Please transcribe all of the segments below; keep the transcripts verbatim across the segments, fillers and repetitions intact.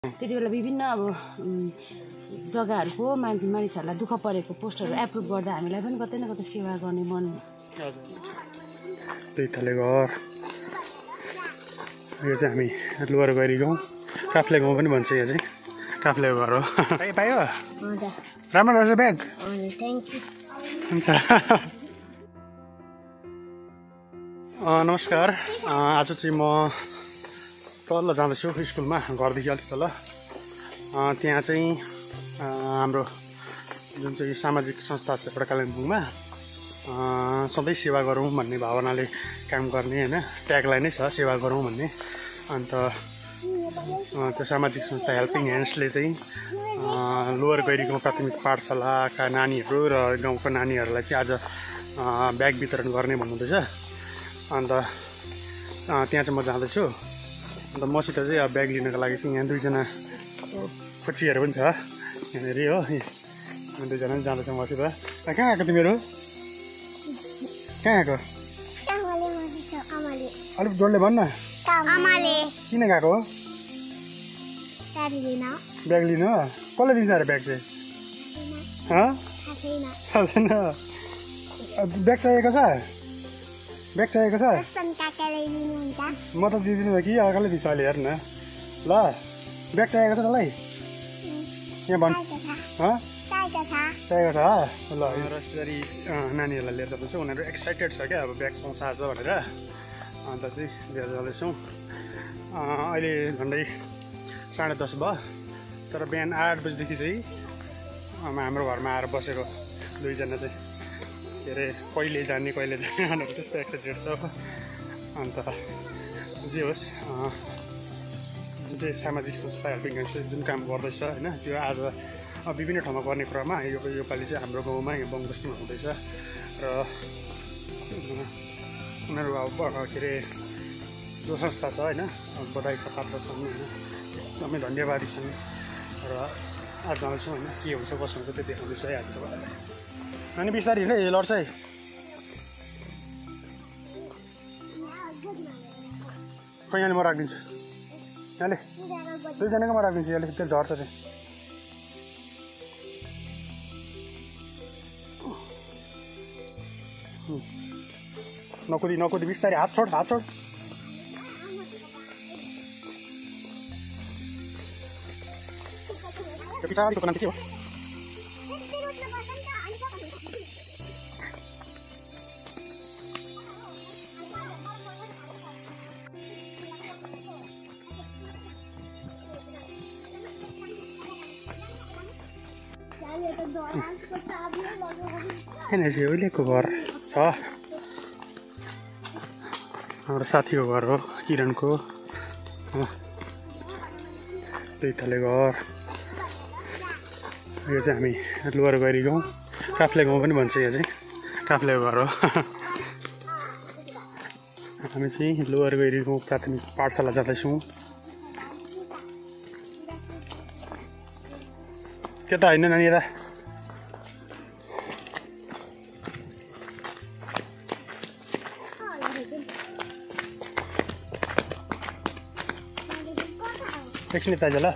त्यति बेला विभिन्न अब जग्गाहरूको मान्छे मानिसहरूलाई दुःख परेको पोस्टरहरू एप्रुभ गर्दा हामीलाई पनि कतै न कतै सेवा गर्ने मन त्यही तले घर यो चाहिँ हामी लोवर गरी गाउँ काफ्ले गाउँ पनि भन्छ यो चाहिँ काफ्ले घर हो पायो राम्रो रहेछ ब्याग हुन्छ नमस्कार आज चाहिँ म तल जाँदैछु स्कुलमा घरदेखि अलिक तल त्यहाँ चाहिँ हाम्रो जुन चाहिँ सामाजिक संस्था छ एउटा कालिम्पोङमा सधैँ सेवा गरौँ भन्ने भावनाले काम गर्ने होइन ट्यागलाई नै छ सेवा गरौँ भन्ने अन्त त्यो सामाजिक संस्था हेल्पिङ ह्यान्ड्सले चाहिँ लोवर गैरीगाउँ प्राथमिक पाठशालाका नानीहरू र गाउँको नानीहरूलाई चाहिँ आज ब्याग वितरण गर्ने भन्नुहुँदैछ अन्त त्यहाँ चाहिँ म जाँदैछु अन्त मसित चाहिँ अब ब्याग लिनको लागि चाहिँ यहाँ दुईजना कोचीहरू पनि छ यहाँनिर हो दुईजना पनि जाँदैछ मसित कहाँ आएको तिमीहरू कहाँ आएको अलिक जोडले भन्न किन गएको हो ब्याग लिनु हो कसले दिन्छ अरे ब्याग चाहिँ थाहा छैन ब्याग चाहिएको छ ब्याग चाहिएको छ म त दिँदिनँ कि अर्काले दिन्छ अहिले हेर्न ल ब्याग चाहिएको छ तँलाई यहाँ भन् चाहिएको छ ल यसरी नानीहरूलाई लिएर जाँदैछु उनीहरू एक्साइटेड छ क्या अब ब्याग पाउँछ आज भनेर अन्त चाहिँ लिएर जाँदैछौँ अहिले झन्डै साढे दस भयो तर बिहान आठ बजीदेखि चाहिँ हाम्रो घरमा आएर बसेको दुईजना चाहिँ के अरे कहिले जाने कहिले जाने भनेर त्यस्तो एक्साइटेड छ अन्त जे होस् जुन चाहिँ सामाजिक संस्था हेल्पिङ ह्यान्ड्सले जुन काम गर्दैछ होइन त्यो आज विभिन्न ठाउँमा गर्ने क्रममा यो योपालि चाहिँ हाम्रो गाउँमा यो बङबस्तीमा हुँदैछ र उनीहरू अब के अरे जो संस्था छ होइन बधाईका पात्र छन् होइन एकदमै धन्यवादी छन् र आज जाँदैछौँ होइन के हुन्छ कसो हुन्छ त्यो देखाउँदैछु है आज तपाईँलाई अनि बिस्तारै हिँड्दै लड्छ है खै यहाँले म राखिदिन्छु यहाँले दुईजनाको म राखिदिन्छु यसले त्यो झर्छ चाहिँ नकुदी नकुदी बिस्तारै हात छोड हात छोड त्यो पछाडिको नाम के हो यहाँनिर चाहिँ उहिलेको घर छ हाम्रो साथीको घर हो किरणको दुई तले घर यो चाहिँ हामी लोवर गैरी गाउँ काफ्ले गाउँ पनि भन्छ यो चाहिँ काफ्ले घर हो हामी चाहिँ लोवर गैरी गाउँ प्राथमिक पाठशाला जाँदैछौँ के त होइन नानी यता एकछिन यता आइज ल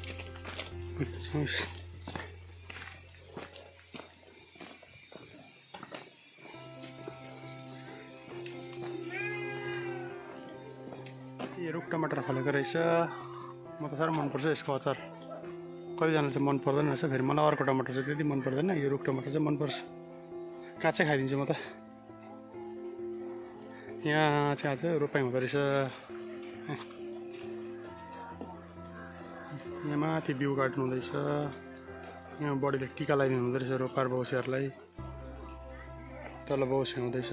यो रुख टमाटर फलेको रहेछ म त साह्रो मनपर्छ यसको अचार कतिजनाले चाहिँ मन पर्दैन रहेछ फेरि मलाई अर्को टमाटर चाहिँ त्यति मन पर्दैन यो रुख टमाटर चाहिँ मनपर्छ काँचै खाइदिन्छु म त यहाँ चाहिँ आज रोपाइ हुँदो रहेछ यहाँ माथि बिउ काट्नु हुँदैछ यहाँ बडीले टिका लगाइदिनु हुँदो रहेछ रोपार बौसीहरूलाई तल बौसी हुँदैछ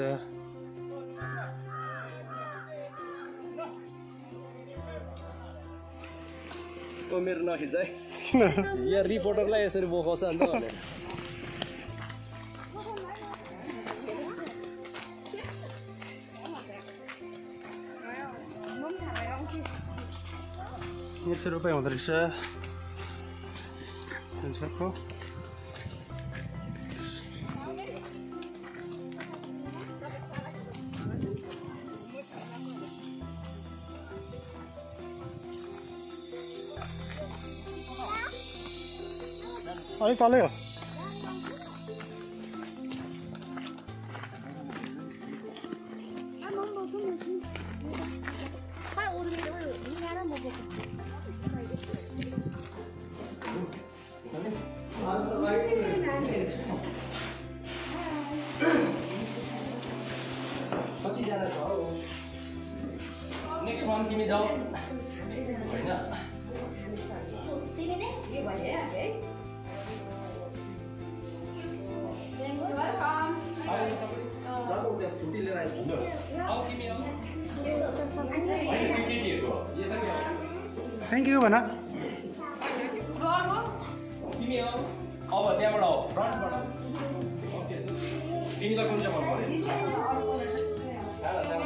मेरो नखिच है यहाँ रिपोर्टरलाई यसरी बोकाउँछ अन्त भनेर यहाँ चाहिँ रोपाइ हुँदो रहेछ अलिक तलै हो कतिजना छ हौ नेक्स्ट मन्थ तिमी जाऊ होइन तिमीले के भयो है छुट्टी लिएर आऊ तिमी आऊ थ्याङ्क यू भन तिमी आऊ अब त्यहाँबाट आऊ फ्रन्टबाट ओके तिमीलाई कुन चाहिँ मन पर्यो छाडा छाडा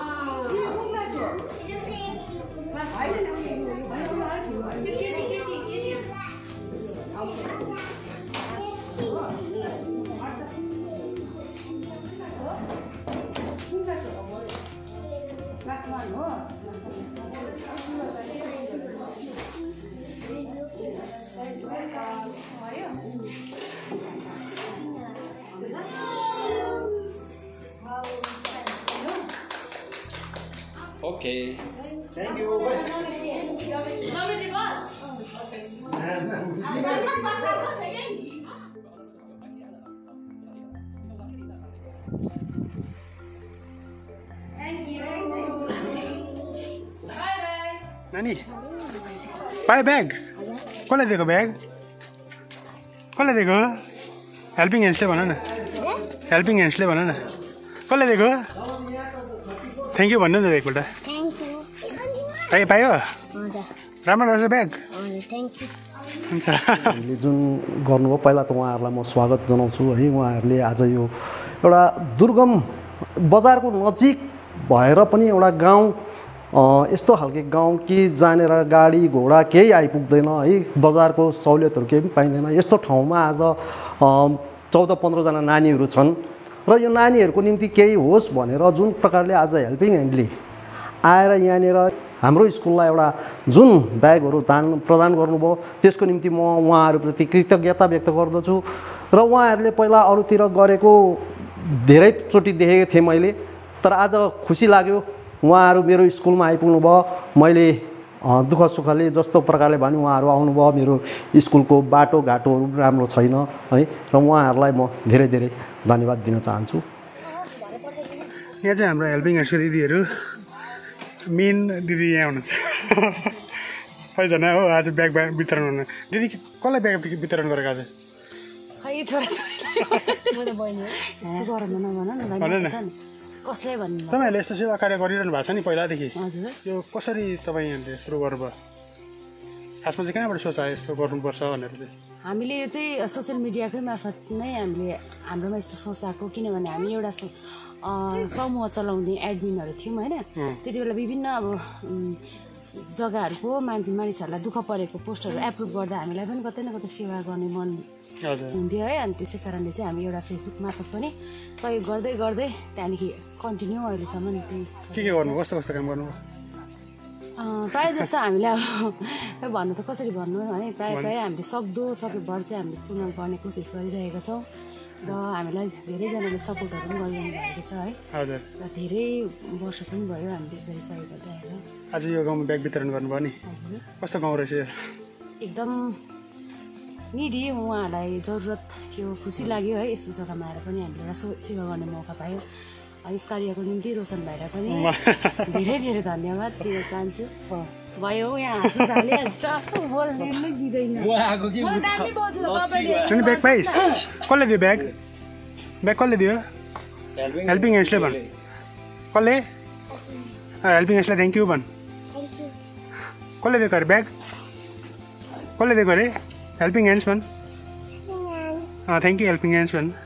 Okay. Thank you. नानी पाए ब्याग कसले दिएको ब्याग कसले दिएको हेल्पिङ ह्यान्ड्सले भन न हेल्पिङ ह्यान्ड्सले भन न कसले दिएको थ्याङ्क यू भन्नु न त एकपल्ट पायो पायो राम्रो रहेछ ब्याग हुन्छ हामीले जुन गर्नुभयो पहिला त उहाँहरूलाई म स्वागत जनाउँछु है उहाँहरूले आज यो एउटा दुर्गम बजारको नजिक भएर पनि एउटा गाउँ यस्तो खालको गाउँ कि जानेर गाडी घोडा केही आइपुग्दैन है बजारको सहुलियतहरू केही पनि पाइँदैन यस्तो ठाउँमा आज चौध पन्ध्रजना नानीहरू छन् र यो नानीहरूको निम्ति केही होस् भनेर जुन प्रकारले आज हेल्पिङ ह्यान्डले आएर यहाँनिर हाम्रो स्कुललाई एउटा जुन ब्यागहरू दान प्रदान गर्नुभयो त्यसको निम्ति म उहाँहरूप्रति कृतज्ञता व्यक्त गर्दछु र उहाँहरूले पहिला अरूतिर गरेको धेरैचोटि देखेको थिएँ मैले तर आज खुसी लाग्यो उहाँहरू मेरो स्कुलमा आइपुग्नु भयो मैले दुःख सुखले जस्तो प्रकारले भने उहाँहरू आउनुभयो मेरो स्कुलको बाटो घाटोहरू राम्रो छैन है र उहाँहरूलाई म धेरै धेरै धन्यवाद दिन चाहन्छु यहाँ चाहिँ हाम्रो हेल्पिङ ह्यान्ड्सको दिदीहरू मेन दिदी यहाँ हुनुहुन्छ कतिजना हो आज ब्याग ब्याग वितरण गर्नु दिदी कसलाई ब्याग वितरण गरेको आज कसलाई भन्नु तपाईँहरूले यस्तो सेवा कार्य गरिरहनु भएको छ नि पहिलादेखि यो कसरी तपाईँहरूले सुरु गर्नुभयो खासमा चाहिँ कहाँबाट सोच आयो यस्तो गर्नुपर्छ भनेर चाहिँ हामीले यो चाहिँ सोसियल मिडियाकै मार्फत नै हामीले हाम्रोमा यस्तो सोच आएको किनभने हामी एउटा समूह चलाउने एडमिनहरू थियौँ होइन त्यति बेला विभिन्न अब जग्गाहरूको मान्छे मानिसहरूलाई दुःख परेको पोस्टहरू एप्रुभ गर्दा हामीलाई पनि कतै न कतै सेवा गर्ने मन हुन्थ्यो है अनि त्यसै कारणले चाहिँ हामी एउटा फेसबुक मार्फत पनि सहयोग गर्दै गर्दै त्यहाँदेखि कन्टिन्यू अहिलेसम्म के के गर्नु कस्तो कस्तो काम गर्नु प्रायः जस्तो हामीले अब भन्नु त कसरी भन्नु है प्रायः प्रायः हामीले सक्दो सकेभर चाहिँ हामीले पूर्ण गर्ने कोसिस गरिरहेका छौँ र हामीलाई धेरैजनाले सपोर्टहरू पनि गरिरहनु भएको छ है हजुर र धेरै वर्ष पनि भयो हामी त्यसरी सहयोग गर्दै आएर आज यो गाउँमा ब्याग वितरण गर्नुभयो नि कस्तो गाउँ रहेछ एकदम निडी उहाँहरूलाई जरुरत थियो खुसी लाग्यो है यस्तो जग्गामा आएर पनि हामीले एउटा सेवा गर्ने मौका पायौँ यस कार्यको निम्ति रोशन भाइलाई पनि धेरै धेरै धन्यवाद दिन चाहन्छु भयो यहाँ हाँस्नु थालिहाल्छ बोल्ने नै दिँदैन ब्याग पाइस कसले दियो ब्याग ब्याग कसले दियो हेल्पिङ ह्यान्ड्सले भन् कसले हेल्पिङ ह्यान्ड्सलाई थ्याङ्क यू भन् कसले दिएको अरे ब्याग कसले दिएको अरे हेल्पिङ ह्यान्ड्स भन् थ्याङ्क यू हेल्पिङ ह्यान्ड्स भन्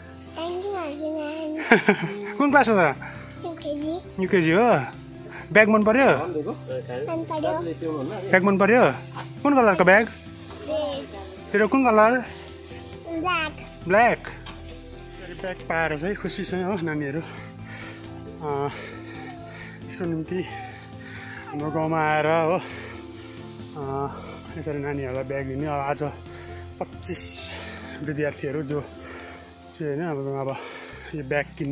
कुन क्लास हो त युकेजी हो ब्याग मन पर्यो ब्याग मन पर्यो कुन कलरको ब्याग तेरो कुन कलर ब्ल्याक ब्याग पाएर चाहिँ खुसी छ हो नानीहरू यसको निम्ति हाम्रो गाउँमा आएर हो यसरी नानीहरूलाई ब्याग दिने आज पच्चिस विद्यार्थीहरू जो चाहिँ होइन अब अब यो ब्याग किन्न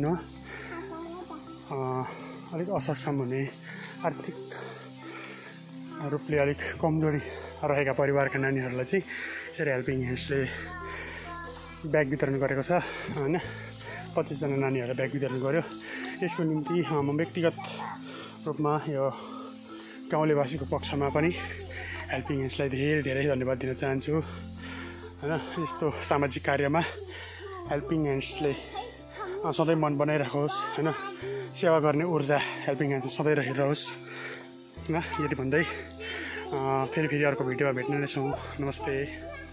अलिक असक्षम हुने आर्थिक रूपले अलिक कमजोरी रहेका परिवारका नानीहरूलाई चाहिँ यसरी हेल्पिङ ह्यान्ड्सले ब्याग वितरण गरेको छ होइन पच्चिसजना नानीहरूलाई ब्याग वितरण गर्यो। यसको निम्ति म व्यक्तिगत रूपमा यो गाउँलेवासीको पक्षमा पनि हेल्पिङ ह्यान्ड्सलाई धेरै धेरै धन्यवाद दिन चाहन्छु होइन। यस्तो सामाजिक कार्यमा हेल्पिङ ह्यान्ड्सले सधैँ मन बनाइराखोस् होइन, सेवा गर्ने ऊर्जा हेल्पिङ ह्यान्ड्स सधैँ रहिरहोस् होइन। यति भन्दै फेरि फेरि अर्को भिडियोमा भेट्ने नै छौँ। नमस्ते।